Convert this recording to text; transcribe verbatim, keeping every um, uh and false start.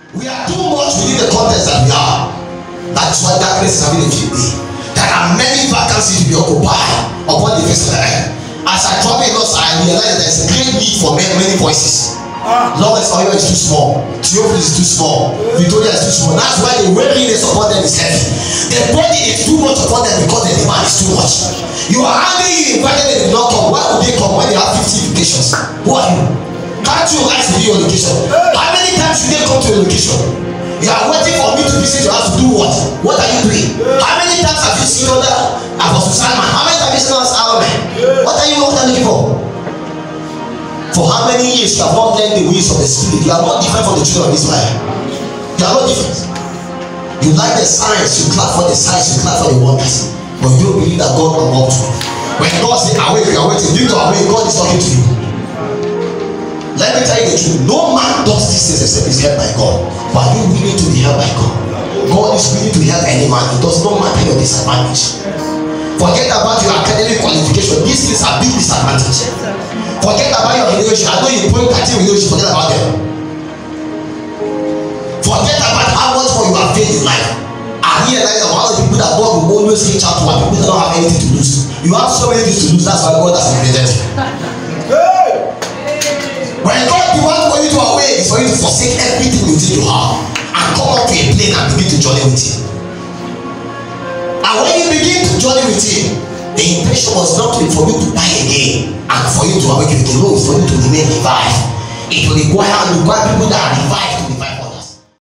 We are too much within the context that we are. That's why darkness is having a field day. There are many vacancies to be occupied upon the face of the earth. As I travel in us, I realize there is a great need for many, many voices. Long as oil is too small, Theophilus is too small, Victoria is too small. That's why the weariness upon them is heavy. The body is too much upon them because the demand is too much. You are angry, you invited them, they did not come. Why would they come when they have fifty invitations? Who are you? Can't you like to be your location? How many times should they come to your location? You are waiting for me to visit your house to do what? What are you doing? How many times have you seen other Apostle Simon? How many times have you seen us Aaron? What are you what are you looking for? For how many years you have not learned the ways of the Spirit? You are not different from the children of Israel. You are not different. You like the signs, you clap for the signs, you clap for the wonders, but you don't believe that God will walk through. When God says awake, you are waiting. You are awake, God is talking to you. Let me tell you the truth. No man does these things except he's helped by God. But are you willing to be helped by God? God is willing to help any man. It does not matter your disadvantage. Forget about your academic qualification. These things are big disadvantage. Forget about your relationship. I know you point at your relationship. Forget about them. Forget about how much more you have faith in life. I realize that one of the people that God will always reach out to are people that don't have anything to lose. You have so many things to lose. That's why God has created you. When God wants for you to awake, it's for you to forsake everything you think you have and come up to a plane and begin to journey with Him. And when you begin to journey with Him, the intention was not for you to die again and for you to awaken again. No, it's for you to remain revived. It will require, require people that are revived to